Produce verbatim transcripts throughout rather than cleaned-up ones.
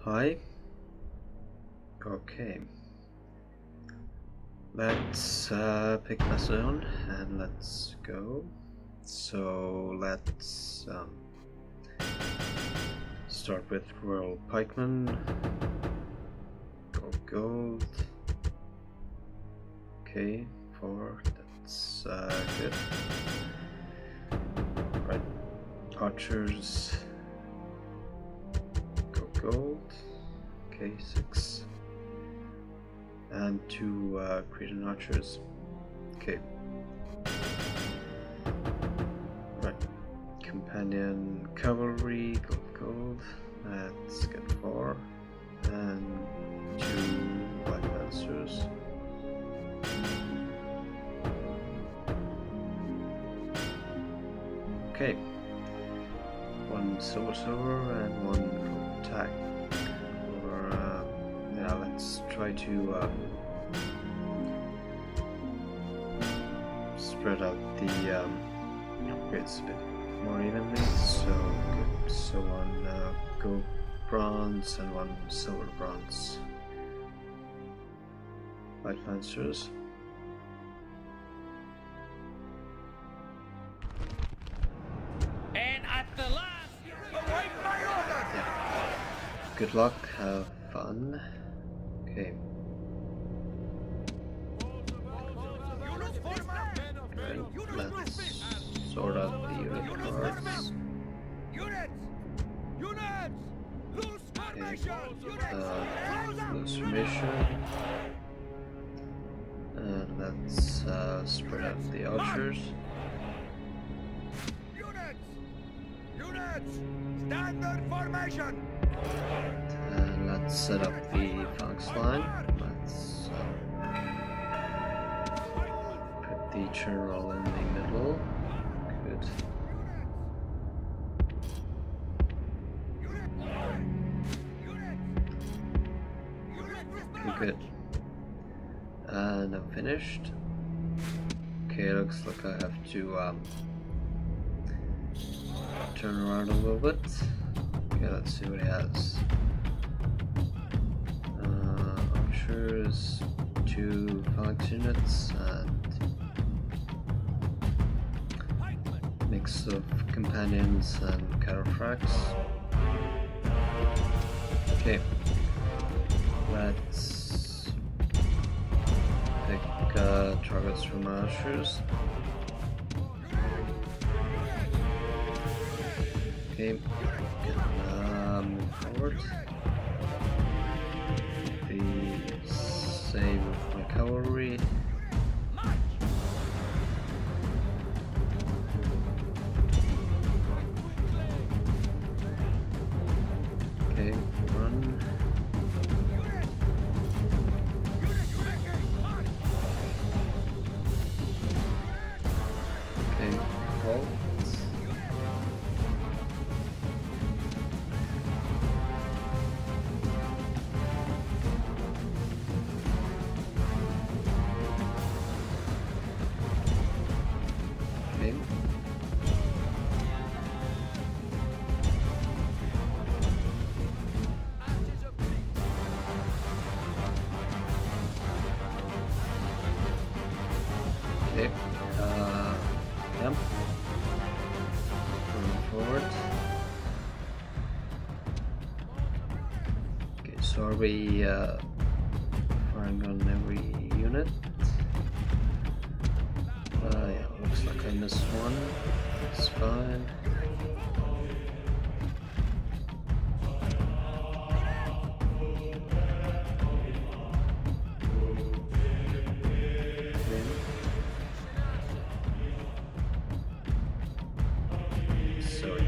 Hi. Okay. Let's uh, pick Macedon and let's go. So let's um, start with Royal Pikeman. Go gold. Okay, four. That's uh, good. Right. Archers. Go gold. Okay, six. And two uh, Cretan archers. Okay. Right. Companion cavalry, gold, gold. Let's get four. And two white lancers. Okay. One silver silver and one gold attack. Or uh, yeah, let's try to uh, spread out the um, upgrades a bit more evenly. So good. So one uh, gold bronze and one silver bronze. Light lancers. And at the last, await my orders. Yeah. Good luck. Have fun. Okay. Right. Let's sort out the unit cards. Units! Units! Loose formation! Units! Uh, loose formation. And let's uh, spread out the archers. Units! Units! Standard formation! And let's set up the phalanx line. Let's uh, put the general in the middle. Good. Okay, good. And I'm finished. Okay, looks like I have to um, turn around a little bit. Okay, let's see what he has. Uh, archers, two phalanx units, and mix of companions and cataphracts. Okay, let's pick uh, targets from archers. Okay, can uh, move forward. The same with my cavalry. Okay, run. Okay, halt. Okay. Okay. Uh, yep. Moving forward. Okay, so are we uh, firing on every unit? Uh, yeah, looks like I missed one. It's fine. Sorry.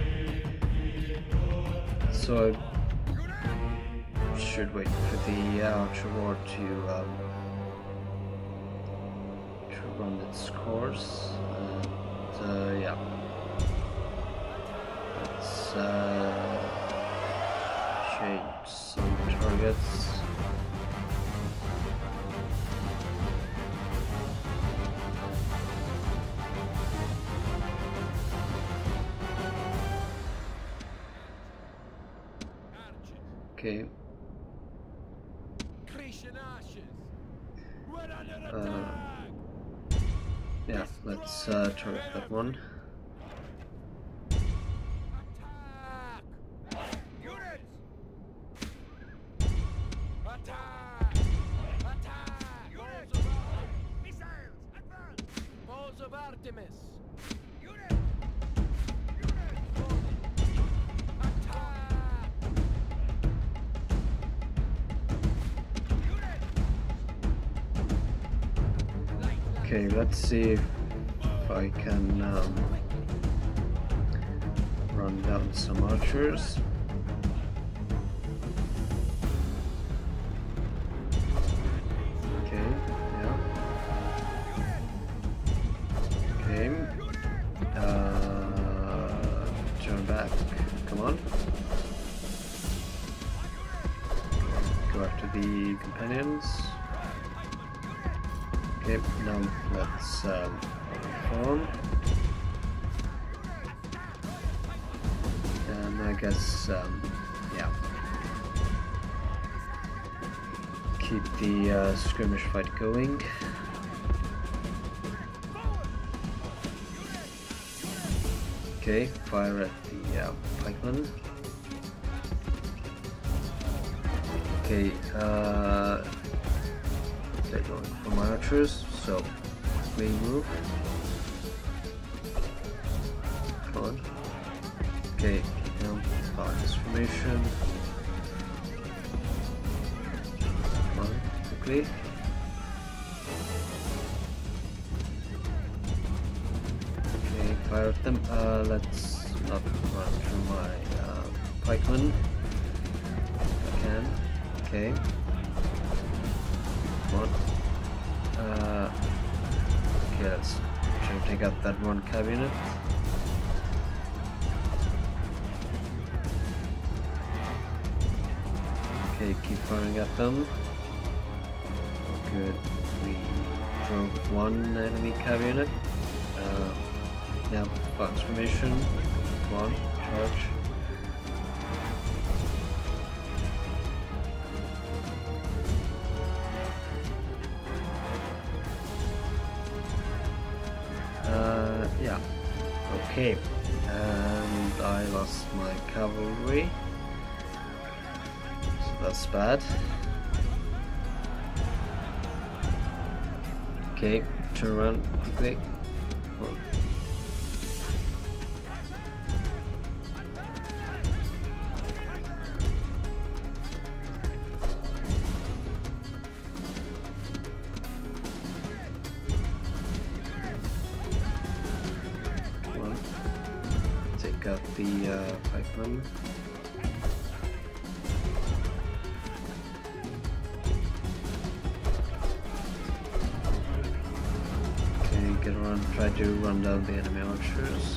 So I should wait for the uh, archer war to um, to run its course. And uh, yeah, let's uh, change some targets. Okay, Uh, yeah, let's uh, target that one. Okay, let's see if I can um, run down some archers. Okay, yeah. Okay. Uh, turn back. Come on. Go after the companions. Okay, now let's um, form. And I guess, um, yeah. Keep the uh, skirmish fight going. Okay, fire at the uh, pikemen. Okay, uh, they're going for my archers, so we move. Come on. Okay, now power transformation. Come on, quickly. Okay, fire at them. Uh, let's not run through my uh, pikemen. If I can. Okay. Come on. Uh, okay, let's try to take out that one cabinet. Okay, keep firing at them. Good. We drove one enemy cabinet. Uh, now, transformation. Come on, charge. Uh, yeah. Okay. And I lost my cavalry. So that's bad. Okay, turn around quickly. Come on. Come on. Take out the uh, pikemen. Get around, try to run down the enemy archers.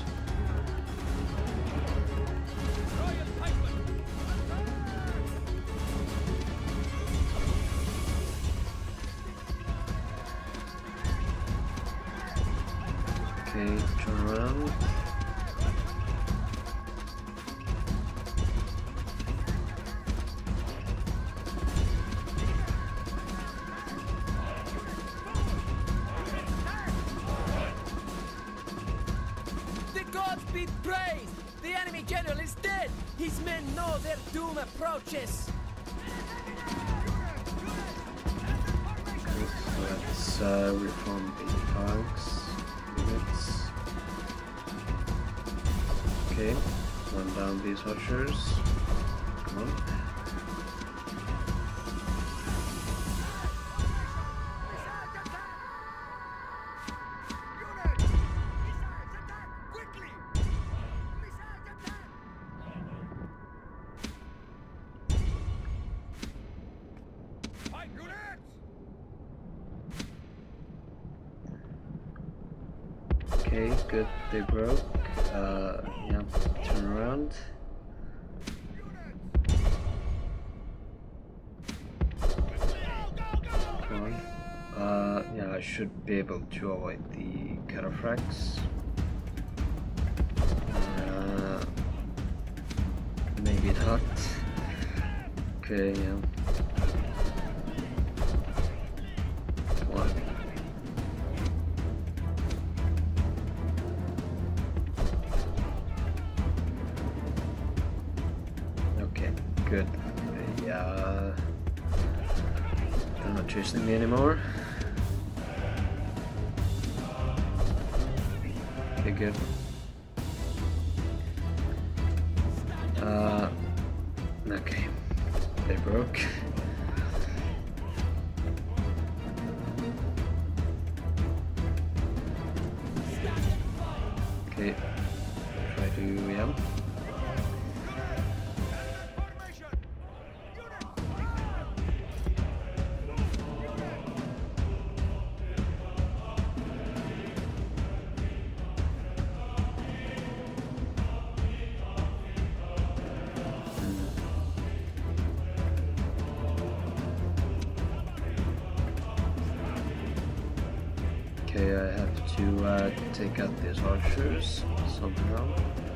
Okay, turn around. Be praised! The enemy general is dead! His men know their doom approaches! Let's uh, reform the tanks units. Okay, run down these archers. Come on. Okay, good, they broke. Uh, yeah, turn around. Come on. Uh, yeah, I should be able to avoid the cataphracts. Uh, maybe not. Okay, yeah. One. Okay, good. Yeah. They're not chasing me anymore. Okay, good. Uh, okay. They broke. Okay. Try to, yeah. Okay, I have to uh, take out these archers somehow.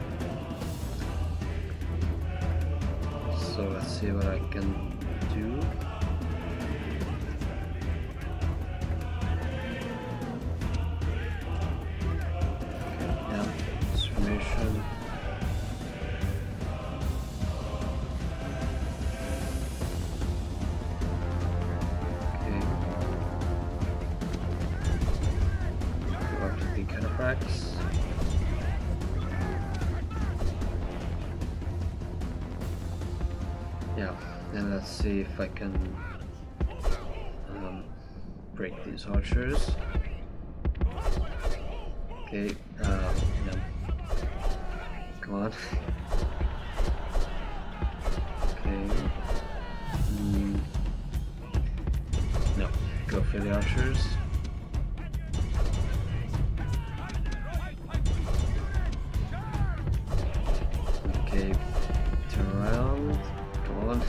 So let's see what I can do. Okay, yeah, transformation. Cataphracts. Yeah, and let's see if I can um, break these archers. Okay, uh, no. Come on. Okay. Mm. No, go for the archers. Okay, turn around. Come on.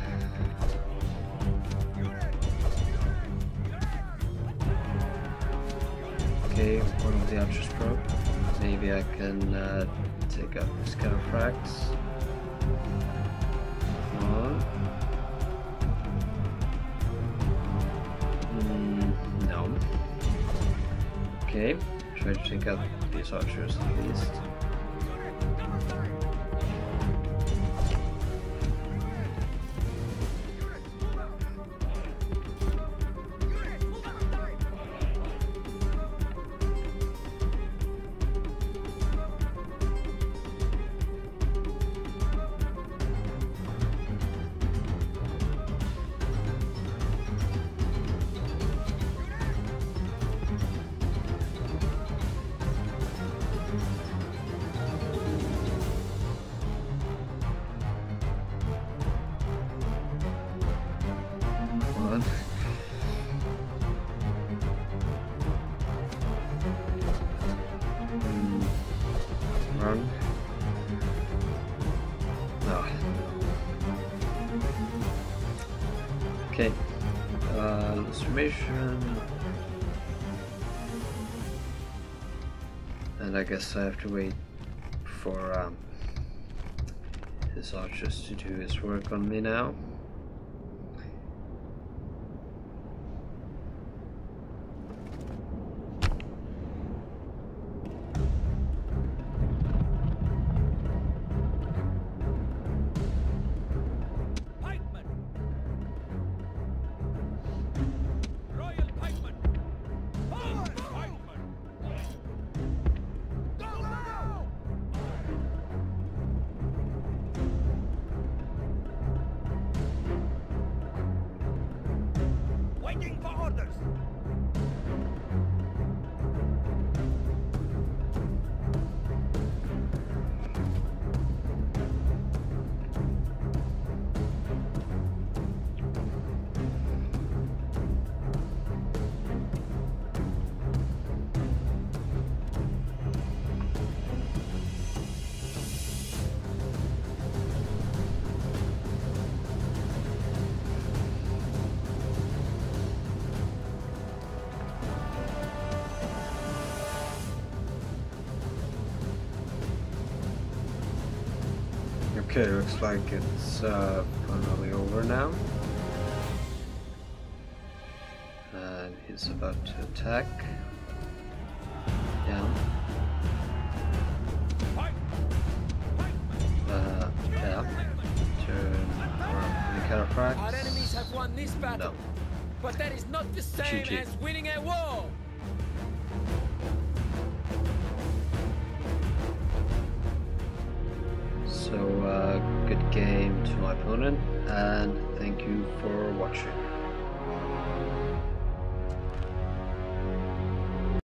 Okay, one of the archers broke. Maybe I can uh, take out the Cataphracts. Come on. Mm, no. Okay, try to take out these archers at least. Run. No. Okay. Uh, transformation. And I guess I have to wait for um, his archers to do his work on me now. Waiting for orders. Okay, looks like it's uh, finally over now. And his is about to attack. Yeah. Uh, yeah. Turn around the Carafrax. Our enemies have won this battle, No. but that is not the same G G. as winning a war. So, uh, good game to my opponent, and thank you for watching.